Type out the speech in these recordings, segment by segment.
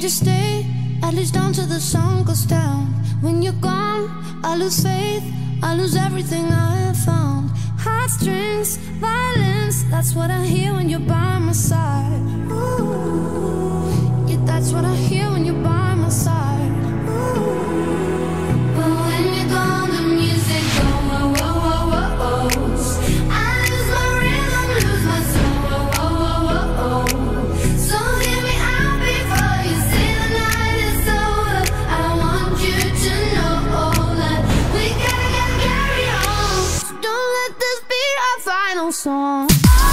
just stay, at least until the sun goes down. When you're gone, I lose faith, I lose everything I have found. Heartstrings, violence, that's what I hear when you're by my side. Ooh, yeah, that's what I hear when you're by my side. Ooh. But when you're gone, the music goes, whoa, whoa, whoa, whoa, whoa. I lose my rhythm, lose my soul, whoa, whoa, whoa, whoa, whoa. So hear me out before you say the night is over. I want you to know that we gotta carry on. So don't let this be our final song.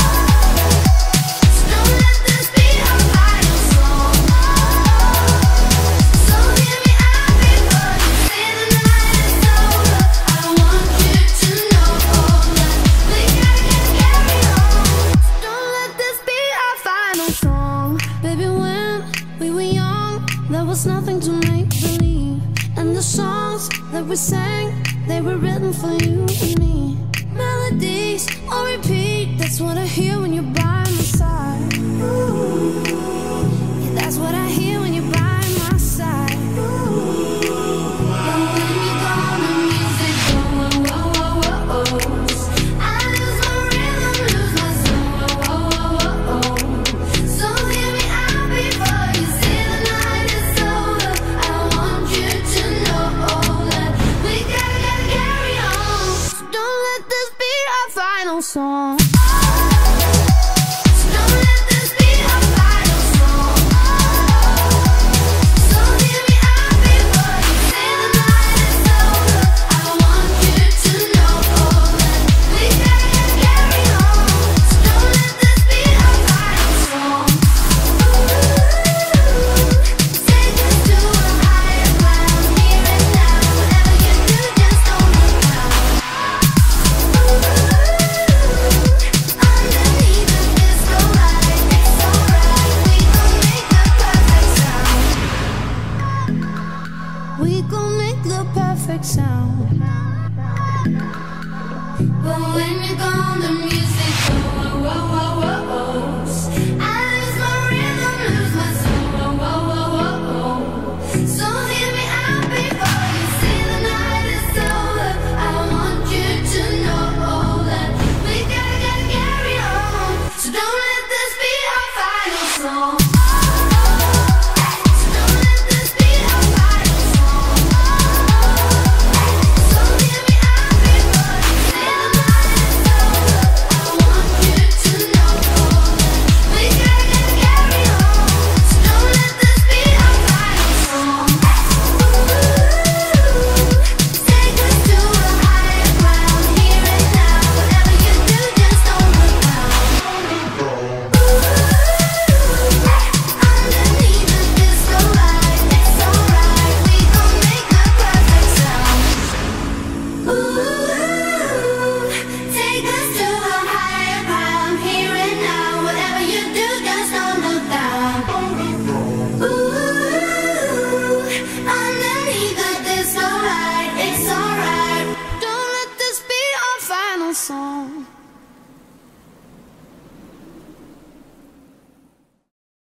Nothing to make believe, and the songs that we sang, they were written for you and me. Melodies on repeat, that's what I hear when you're by my side. Ooh, yeah, that's what I hear when you're by my side. Ooh, and when you're gone, the music goes, whoa, whoa, whoa, whoa. I lose my rhythm, lose my soul, whoa, whoa, whoa, whoa. So hear me out before you say the night is over. I want you to know that we gotta carry on. So don't let this be our final song. We gon' make the perfect sound. But when you're gone, the music goes, whoa, whoa, whoa, whoa.